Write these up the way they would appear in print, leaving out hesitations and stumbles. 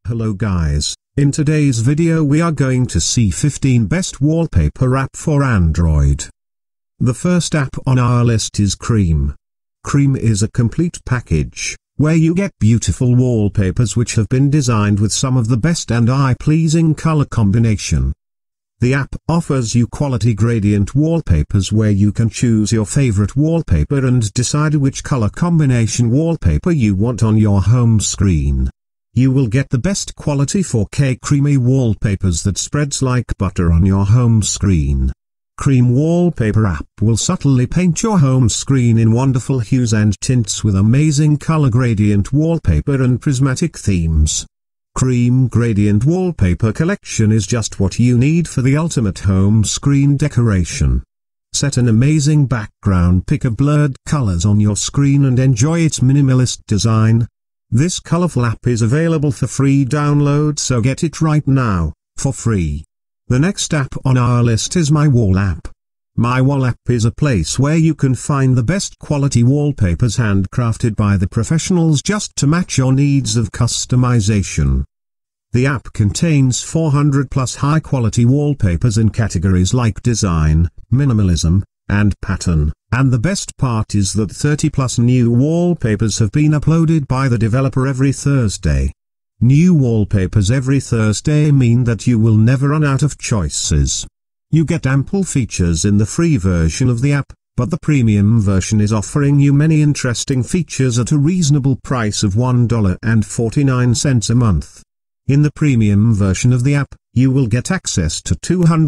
Hello guys, in today's video we are going to see 15 best wallpaper app for Android. The first app on our list is Cream. Cream is a complete package, where you get beautiful wallpapers which have been designed with some of the best and eye-pleasing color combination. The app offers you quality gradient wallpapers where you can choose your favorite wallpaper and decide which color combination wallpaper you want on your home screen. You will get the best quality 4K creamy wallpapers that spreads like butter on your home screen. Cream Wallpaper app will subtly paint your home screen in wonderful hues and tints with amazing color gradient wallpaper and prismatic themes. Cream Gradient Wallpaper Collection is just what you need for the ultimate home screen decoration. Set an amazing background pick of blurred colors on your screen and enjoy its minimalist design. This colorful app is available for free download, so get it right now, for free. The next app on our list is My Wall app. My Wall app is a place where you can find the best quality wallpapers handcrafted by the professionals just to match your needs of customization. The app contains 400 plus high quality wallpapers in categories like design, minimalism, and pattern, and the best part is that 30 plus new wallpapers have been uploaded by the developer every Thursday. New wallpapers every Thursday mean that you will never run out of choices. You get ample features in the free version of the app, but the premium version is offering you many interesting features at a reasonable price of $1.49 a month. In the premium version of the app, you will get access to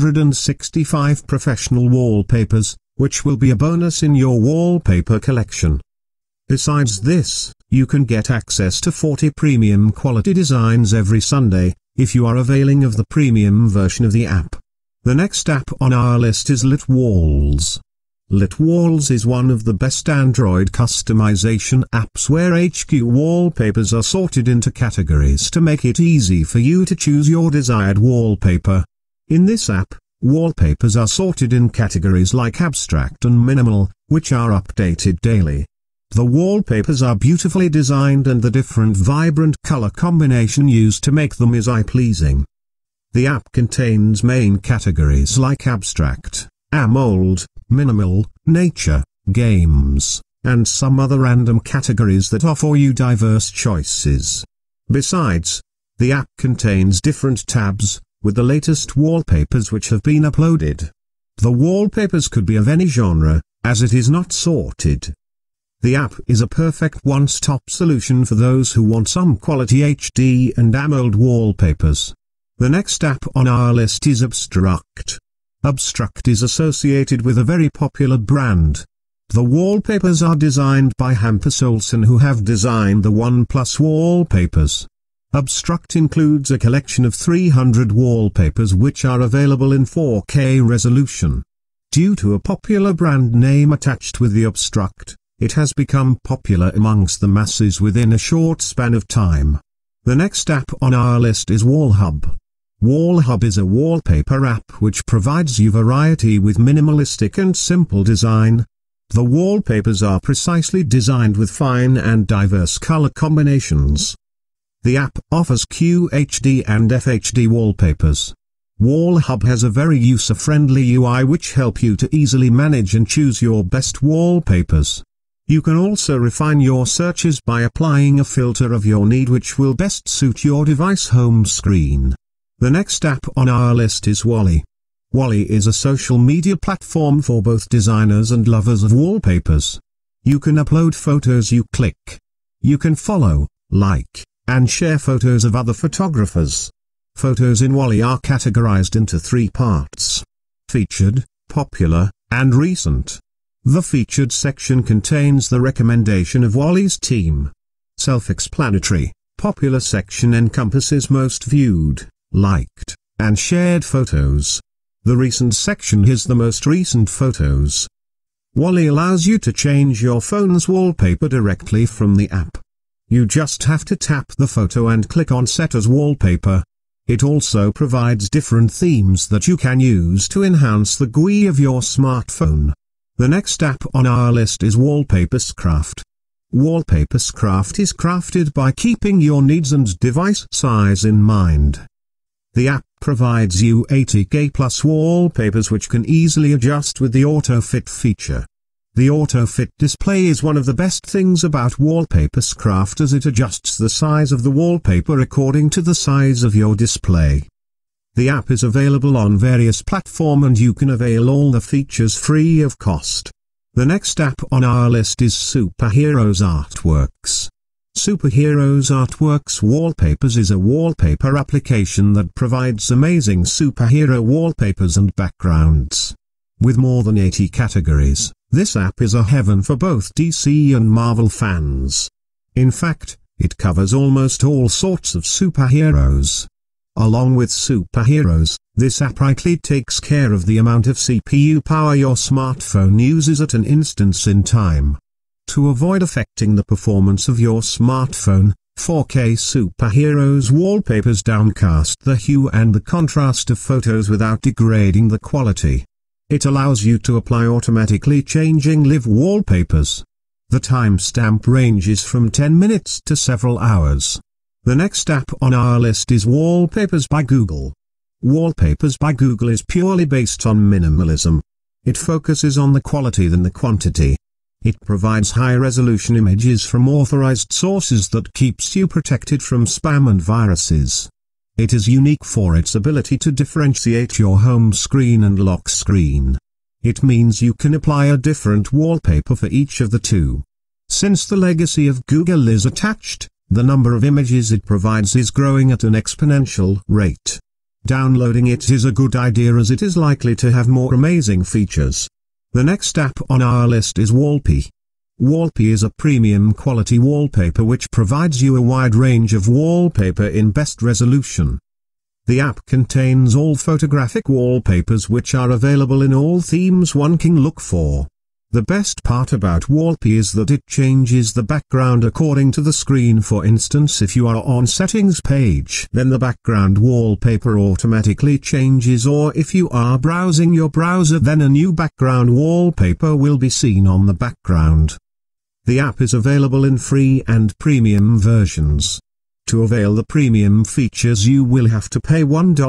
265 professional wallpapers, which will be a bonus in your wallpaper collection. Besides this, you can get access to 40 premium quality designs every Sunday, if you are availing of the premium version of the app. The next app on our list is Lit Walls. Lit Walls is one of the best Android customization apps where HQ wallpapers are sorted into categories to make it easy for you to choose your desired wallpaper. In this app, wallpapers are sorted in categories like abstract and minimal, which are updated daily. The wallpapers are beautifully designed and the different vibrant color combination used to make them is eye-pleasing. The app contains main categories like abstract, AMOLD, minimal, nature, games, and some other random categories that offer you diverse choices. Besides, the app contains different tabs, with the latest wallpapers which have been uploaded. The wallpapers could be of any genre, as it is not sorted. The app is a perfect one-stop solution for those who want some quality HD and AMOLD wallpapers. The next app on our list is Abstract. Abstract is associated with a very popular brand. The wallpapers are designed by Hampus Olsen, who have designed the OnePlus wallpapers. Abstract includes a collection of 300 wallpapers which are available in 4K resolution. Due to a popular brand name attached with the Abstract, it has become popular amongst the masses within a short span of time. The next app on our list is WallHub. WallHub is a wallpaper app which provides you variety with minimalistic and simple design. The wallpapers are precisely designed with fine and diverse color combinations. The app offers QHD and FHD wallpapers. WallHub has a very user-friendly UI which help you to easily manage and choose your best wallpapers. You can also refine your searches by applying a filter of your need which will best suit your device home screen. The next app on our list is Wally. Wally is a social media platform for both designers and lovers of wallpapers. You can upload photos you click. You can follow, like, and share photos of other photographers. Photos in Wally are categorized into 3 parts: featured, popular, and recent. The featured section contains the recommendation of Wally's team. Self-explanatory. Popular section encompasses most viewed, liked, and shared photos. The recent section is the most recent photos. Wally allows you to change your phone's wallpaper directly from the app. You just have to tap the photo and click on Set as Wallpaper. It also provides different themes that you can use to enhance the GUI of your smartphone. The next app on our list is Wallpaperscraft. Wallpaperscraft is crafted by keeping your needs and device size in mind. The app provides you 80K plus wallpapers which can easily adjust with the AutoFit feature. The AutoFit display is one of the best things about Wallpaperscraft as it adjusts the size of the wallpaper according to the size of your display. The app is available on various platforms and you can avail all the features free of cost. The next app on our list is Superheroes Artworks. Superheroes Artworks Wallpapers is a wallpaper application that provides amazing superhero wallpapers and backgrounds. With more than 80 categories, this app is a heaven for both DC and Marvel fans. In fact, it covers almost all sorts of superheroes. Along with superheroes, this app rightly takes care of the amount of CPU power your smartphone uses at an instance in time. To avoid affecting the performance of your smartphone, 4K Superheroes wallpapers downcast the hue and the contrast of photos without degrading the quality. It allows you to apply automatically changing live wallpapers. The timestamp ranges from 10 minutes to several hours. The next app on our list is Wallpapers by Google. Wallpapers by Google is purely based on minimalism. It focuses on the quality than the quantity. It provides high-resolution images from authorized sources that keeps you protected from spam and viruses. It is unique for its ability to differentiate your home screen and lock screen. It means you can apply a different wallpaper for each of the two. Since the legacy of Google is attached, the number of images it provides is growing at an exponential rate. Downloading it is a good idea as it is likely to have more amazing features. The next app on our list is Wallpy. Wallpy is a premium quality wallpaper which provides you a wide range of wallpaper in best resolution. The app contains all photographic wallpapers which are available in all themes one can look for. The best part about Wallpy is that it changes the background according to the screen. For instance, if you are on settings page, then the background wallpaper automatically changes, or if you are browsing your browser, then a new background wallpaper will be seen on the background. The app is available in free and premium versions. To avail the premium features you will have to pay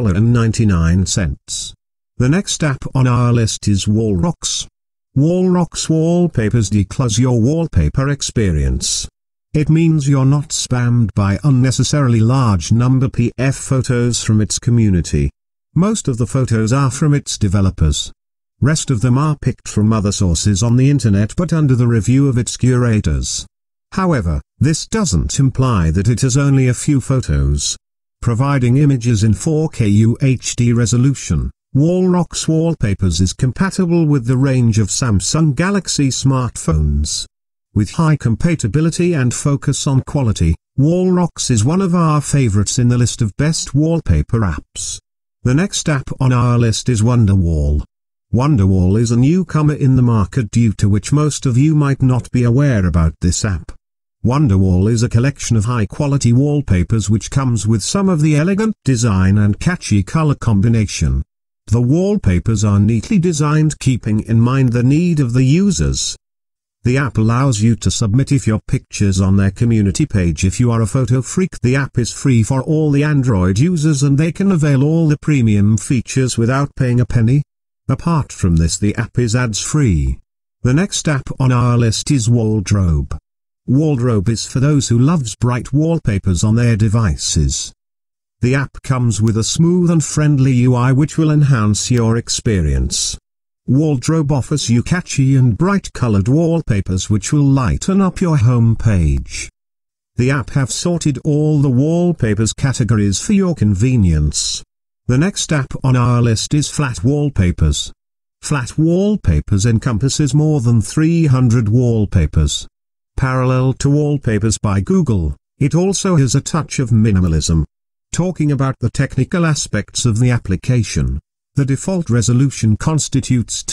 $1.99. The next app on our list is Wallrocks. Wallrocks wallpapers declutter your wallpaper experience. It means you're not spammed by unnecessarily large number PF photos from its community. Most of the photos are from its developers. Rest of them are picked from other sources on the internet but under the review of its curators. However, this doesn't imply that it has only a few photos. Providing images in 4K UHD resolution, Wallrocks Wallpapers is compatible with the range of Samsung Galaxy smartphones. With high compatibility and focus on quality, Wallrocks is one of our favorites in the list of best wallpaper apps. The next app on our list is Wonderwall. Wonderwall is a newcomer in the market due to which most of you might not be aware about this app. Wonderwall is a collection of high-quality wallpapers which comes with some of the elegant design and catchy color combination. The wallpapers are neatly designed keeping in mind the need of the users. The app allows you to submit your pictures on their community page. If you are a photo freak, the app is free for all the Android users and they can avail all the premium features without paying a penny. Apart from this, the app is ads-free. The next app on our list is Waldrobe. Waldrobe is for those who loves bright wallpapers on their devices. The app comes with a smooth and friendly UI which will enhance your experience. Waldrobe offers you catchy and bright colored wallpapers which will lighten up your home page. The app have sorted all the wallpapers categories for your convenience. The next app on our list is Flat Wallpapers. Flat Wallpapers encompasses more than 300 wallpapers. Parallel to Wallpapers by Google, it also has a touch of minimalism. Talking about the technical aspects of the application, the default resolution constitutes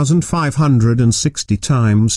2560 x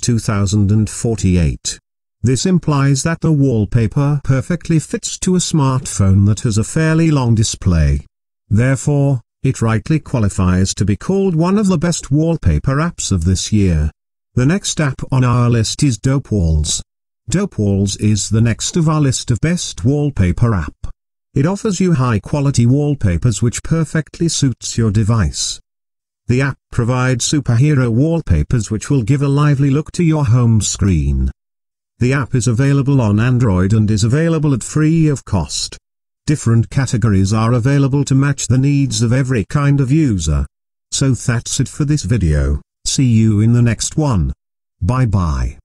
2048. This implies that the wallpaper perfectly fits to a smartphone that has a fairly long display. Therefore, it rightly qualifies to be called one of the best wallpaper apps of this year. The next app on our list is Dopewalls. Dope Walls is the next of our list of best wallpaper app. It offers you high-quality wallpapers which perfectly suits your device. The app provides superhero wallpapers which will give a lively look to your home screen. The app is available on Android and is available at free of cost. Different categories are available to match the needs of every kind of user. So that's it for this video. See you in the next one. Bye bye.